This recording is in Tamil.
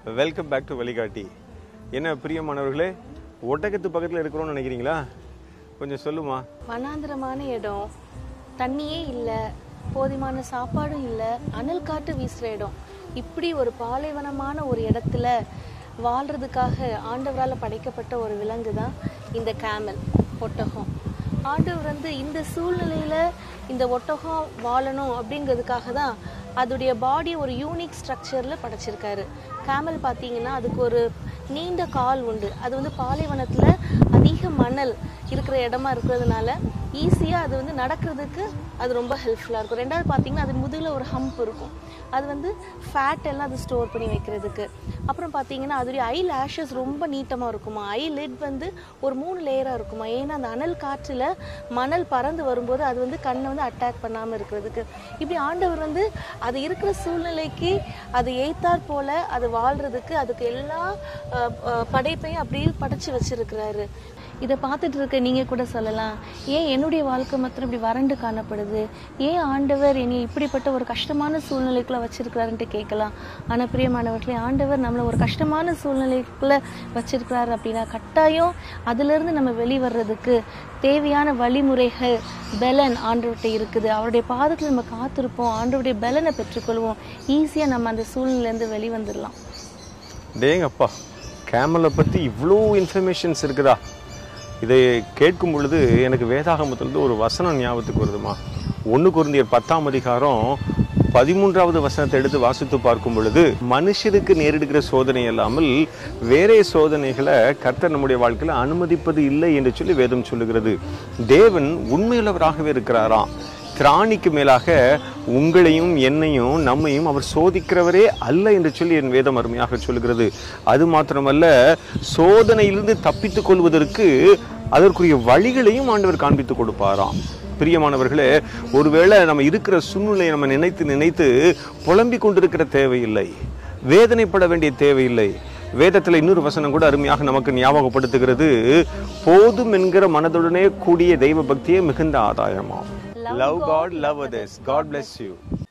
வெல்கம் பேக் டு வழிகாட்டி. என்ன பிரியமானவர்களே, ஒட்டகத்து பக்கத்தில் இருக்கிறோன்னு நினைக்கிறீங்களா? கொஞ்சம் சொல்லுமா. வனாந்திரமான இடம், தண்ணியே இல்லை, போதுமான சாப்பாடும் இல்லை, அனல் காட்டு வீசுகிற இடம், இப்படி ஒரு பாலைவனமான ஒரு இடத்துல வாழ்கிறதுக்காக ஆண்டவரால் படைக்கப்பட்ட ஒரு விலங்கு தான் இந்த கேமல், ஒட்டகம். ஆண்டவர் இந்த சூழ்நிலையில் இந்த ஒட்டகம் வாழணும் அப்படிங்கிறதுக்காக தான் அதோடைய பாடி ஒரு யூனிக் ஸ்ட்ரக்சரில் படைச்சிருக்காரு. கேமல் பார்த்தீங்கன்னா அதுக்கு ஒரு நீண்ட கால் உண்டு. அது பாலைவனத்தில் அதிக மணல் இருக்கிற இடமா இருக்கிறதுனால ஈஸியாக அது நடக்கிறதுக்கு அது ரொம்ப ஹெல்ப்ஃபுல்லாக இருக்கும். ரெண்டாவது பார்த்தீங்கன்னா அது முதுகில் ஒரு ஹம்ப் இருக்கும். அது ஃபேட் எல்லாம் அது ஸ்டோர் பண்ணி வைக்கிறதுக்கு. அப்புறம் பார்த்தீங்கன்னா அதோடைய ஐ லேஷஸ் ரொம்ப நீட்டமாக இருக்குமா. ஐ லிட் ஒரு 3 லேயராக இருக்குமா. ஏன்னா அந்த அனல் காற்றில் மணல் பறந்து வரும்போது அது கண்ணை அட்டாக் பண்ணாமல் இருக்கிறதுக்கு. இப்படி ஆண்டவர் அது இருக்கிற சூழ்நிலைக்கு அது ஏத்தாற் போல அது வாழ்கிறதுக்கு அதுக்கு எல்லா படைப்பையும் அப்படியே படைச்சு வச்சிருக்கிறாரு. இதை பார்த்துட்டு இருக்க நீங்கள் கூட சொல்லலாம், ஏன் என்னுடைய வாழ்க்கை மாத்திரம் இப்படி வறண்டு காணப்படுது, ஏன் ஆண்டவர் என்னை இப்படிப்பட்ட ஒரு கஷ்டமான சூழ்நிலைக்குள்ளே வச்சிருக்கிறாருன்ட்டு கேட்கலாம். ஆனால் பிரியமானவர்களே, ஆண்டவர் நம்மளை ஒரு கஷ்டமான சூழ்நிலைக்குள்ளே வச்சிருக்கிறாரு அப்படின்னா கட்டாயம் அதிலிருந்து நம்ம வெளிவர்றதுக்கு தேவையான வழிமுறைகள், பலன் ஆண்டவர்கிட்ட இருக்குது. அவருடைய பாதத்தில் நம்ம காத்திருப்போம், ஆண்டவருடைய பலனை பெற்றுக்கொள்வோம், ஈஸியாக நம்ம அந்த சூழ்நிலையிலேருந்து வெளிவந்துடலாம். டேங்கப்பா, கேமலை பற்றி இவ்வளோ இன்ஃபர்மேஷன்ஸ் இருக்குதா? இதை கேட்கும் பொழுது எனக்கு வேதாகமத்திலிருந்து ஒரு வசனம் ஞாபகத்துக்கு வருதுமா. 1 கொரிந்தியர் 10ஆம் அதிகாரம் 13வது வசனத்தை எடுத்து வாசித்து பார்க்கும் பொழுது, மனுஷருக்கு நேரிடுகிற சோதனை இல்லாமல் வேறே சோதனைகளை கர்த்தர் நம்முடைய வாழ்க்கையில் அனுமதிப்பது இல்லை என்று சொல்லி வேதம் சொல்லுகிறது. தேவன் உண்மையுள்ளவராகவே இருக்கிறாராம். திராணிக்கு மேலாக உங்களையும் என்னையும் நம்மையும் அவர் சோதிக்கிறவரே அல்ல என்று சொல்லி என் வேதம் அருமையாக சொல்லுகிறது. அது மாத்திரமல்ல, சோதனையிலிருந்து தப்பித்துக் கொள்வதற்கு அதற்குரிய வழிகளையும் ஆண்டவர் காண்பித்து கொடுப்பாராம். பிரியமானவர்களே, ஒருவேளை நம்ம இருக்கிற சூழ்நிலையை நம்ம நினைத்து புலம்பிக் கொண்டிருக்கிற தேவையில்லை, வேதனைப்பட வேண்டிய தேவையில்லை. வேதத்தில் இன்னொரு வசனம் கூட அருமையாக நமக்கு ஞாபகப்படுத்துகிறது, போதும் என்கிற மனதுடனே கூடிய தெய்வ பக்தியே மிகுந்த ஆதாயமாம். Love God, love others. God bless you.